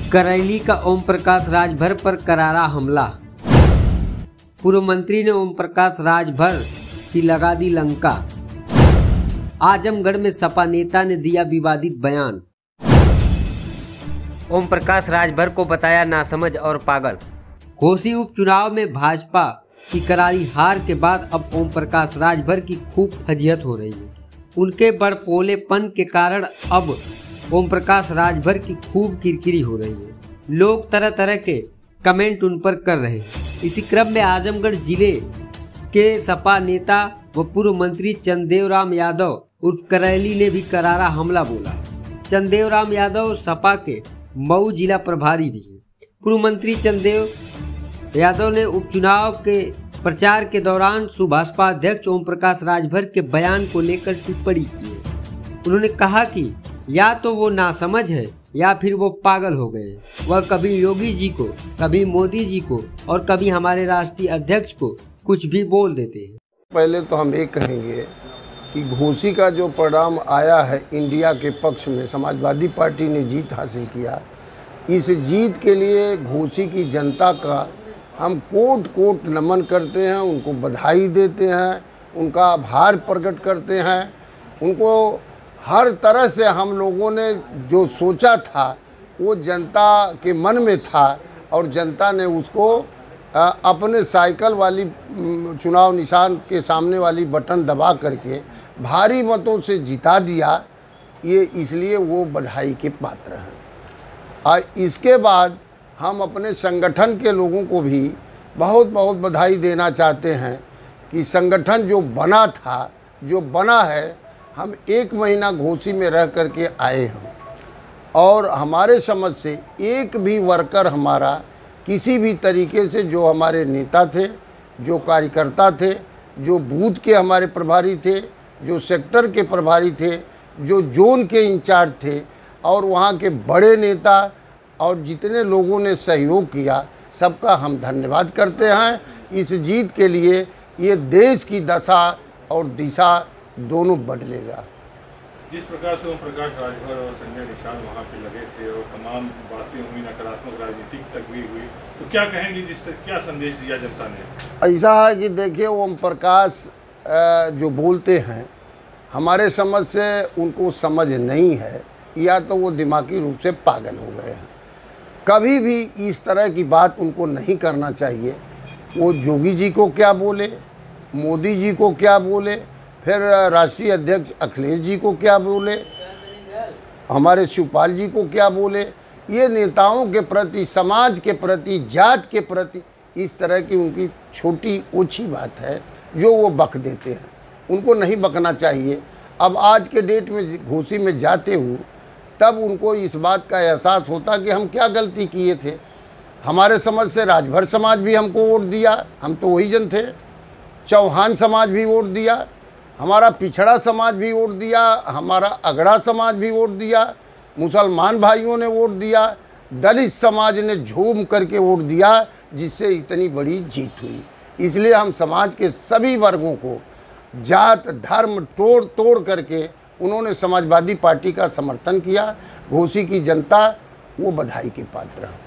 करैली का ओम प्रकाश राजभर पर करारा हमला। पूर्व मंत्री ने ओम प्रकाश राजभर की लगा दी लंका। आजमगढ़ में सपा नेता ने दिया विवादित बयान। ओम प्रकाश राजभर को बताया नासमझ और पागल। घोसी उपचुनाव में भाजपा की करारी हार के बाद अब ओम प्रकाश राजभर की खूब फजीहत हो रही है। उनके बड़पोलेपन के कारण अब ओम प्रकाश राजभर की खूब किरकिरी हो रही है। लोग तरह तरह के कमेंट उन पर कर रहे हैं। इसी क्रम में आजमगढ़ जिले के सपा नेता व पूर्व मंत्री चंदेवराम यादव उर्फ करैली ने भी करारा हमला बोला। चंदेवराम यादव सपा के मऊ जिला प्रभारी भी हैं। पूर्व मंत्री चंदेव यादव ने उपचुनाव के प्रचार के दौरान सुभाषपा अध्यक्ष ओम प्रकाश राजभर के बयान को लेकर टिप्पणी की है। उन्होंने कहा कि या तो वो नासमझ है या फिर वो पागल हो गए। वह कभी योगी जी को, कभी मोदी जी को और कभी हमारे राष्ट्रीय अध्यक्ष को कुछ भी बोल देते हैं। पहले तो हम ये कहेंगे कि घोसी का जो परिणाम आया है इंडिया के पक्ष में, समाजवादी पार्टी ने जीत हासिल किया। इस जीत के लिए घोसी की जनता का हम कोट कोट नमन करते हैं, उनको बधाई देते हैं, उनका आभार प्रकट करते हैं। उनको हर तरह से हम लोगों ने जो सोचा था वो जनता के मन में था और जनता ने उसको अपने साइकिल वाली चुनाव निशान के सामने वाली बटन दबा करके भारी मतों से जिता दिया। ये इसलिए वो बधाई के पात्र हैं। और इसके बाद हम अपने संगठन के लोगों को भी बहुत बहुत बधाई देना चाहते हैं कि संगठन जो बना था, जो बना है, हम 1 महीना घोसी में रह करके आए हैं और हमारे समझ से एक भी वर्कर हमारा किसी भी तरीके से, जो हमारे नेता थे, जो कार्यकर्ता थे, जो बूथ के हमारे प्रभारी थे, जो सेक्टर के प्रभारी थे, जो जोन के इंचार्ज थे और वहाँ के बड़े नेता और जितने लोगों ने सहयोग किया, सबका हम धन्यवाद करते हैं। इस जीत के लिए ये देश की दशा और दिशा दोनों बदलेगा। जिस प्रकार से ओम प्रकाश राजभर और संजय निषाद वहाँ पे लगे थे और तमाम बातें हुई, नकारात्मक राजनीतिक तक भी हुई, तो क्या कहेंगे, क्या संदेश दिया जनता ने? ऐसा है कि देखिए, ओम प्रकाश जो बोलते हैं, हमारे समझ से उनको समझ नहीं है या तो वो दिमागी रूप से पागल हो गए हैं। कभी भी इस तरह की बात उनको नहीं करना चाहिए। वो योगी जी को क्या बोले, मोदी जी को क्या बोले, फिर राष्ट्रीय अध्यक्ष अखिलेश जी को क्या बोले, हमारे शिवपाल जी को क्या बोले, ये नेताओं के प्रति, समाज के प्रति, जात के प्रति इस तरह की उनकी छोटी ओछी बात है जो वो बक देते हैं। उनको नहीं बकना चाहिए। अब आज के डेट में घोसी में जाते हुए तब उनको इस बात का एहसास होता कि हम क्या गलती किए थे। हमारे समझ से राजभर समाज भी हमको वोट दिया, हम तो वही जन थे। चौहान समाज भी वोट दिया, हमारा पिछड़ा समाज भी वोट दिया, हमारा अगड़ा समाज भी वोट दिया, मुसलमान भाइयों ने वोट दिया, दलित समाज ने झूम करके वोट दिया, जिससे इतनी बड़ी जीत हुई। इसलिए हम समाज के सभी वर्गों को जात धर्म तोड़ तोड़ करके उन्होंने समाजवादी पार्टी का समर्थन किया। घोसी की जनता वो बधाई के पात्र है।